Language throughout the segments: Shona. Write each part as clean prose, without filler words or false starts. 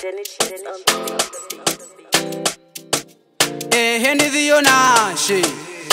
Hendi Diona, she.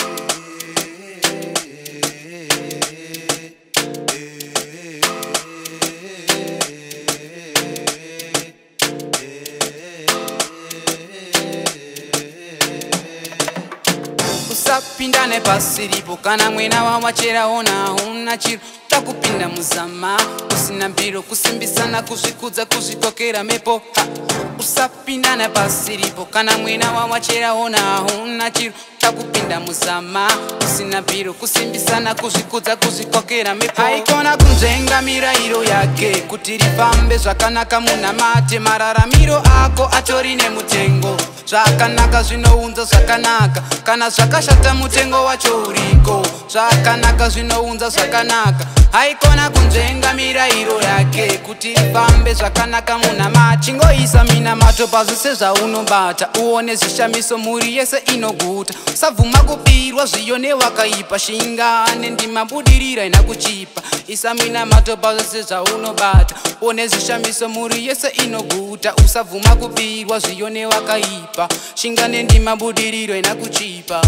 Usapindane pasiripo kana mwena wawachera ona una chiro takupinda muzama usina mbiro kusimbisana kuzvikudza kuzvikokera mepo usapindane pasiripo kana mwena wawachera ona una chiro takupinda muzama usina mbiro kusimbisana kuzvikudza kuzvikokera mepo haikona kunzvenga mirayiro yake kuti rifambe zvakanaka munamate mararamiro ako atori nemutengo zvakanaka zvinounza zvakanaka kana zvakashata mutengo wacho uriko zvakanaka zvinounza zvakanaka haikona kunzvenga mirayiro yake kuti ifambe zvakanaka munamate chingoisa minamato pazvose zvaunobata uone zvishamiso muri yese inoguta usabvuma kupirwa zviyo newakaipa shingane ndimabudirira ina kuchipa isa minamato pazvose zvaunobata uone zvishamiso muri yese inoguta usabvuma kupirwa zviyo newakaipa shingane ndimabudiriro ina kuchipa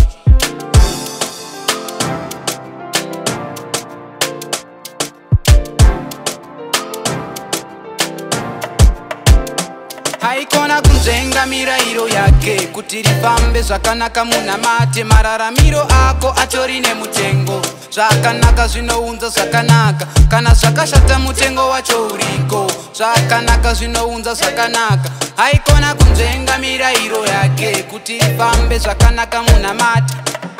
haikona kunzvenga mirayiro yake kuti rifambe zvakanaka munamate mararamiro ako atori nemutengo zvakanaka zvinounza zvakanaka kana zvakashata mutengo wacho uriko zvakanaka zvinounza zvakanaka haikona kunzvenga mirayiro yake kuti rifambe zvakanaka munamate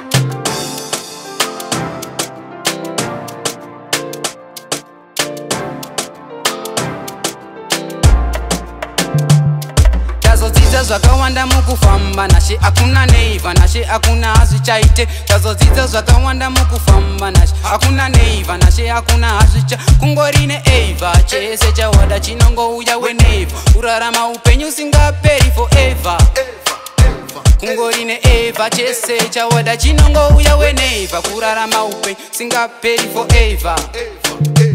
tazodzidza zvakawanda mukufamba nashe akuna neiva nashe akuna hazvichaite tazodzidza zvakawanda mukufamba nashe akuna neiva nashe akuna hazvicha kungori neeiva chese chawada chinongouya weneiva kurarama upenyu usingaperi forever kungori neeiva chese chawada chinongouya weneiva kurarama upenyu usingaperi forever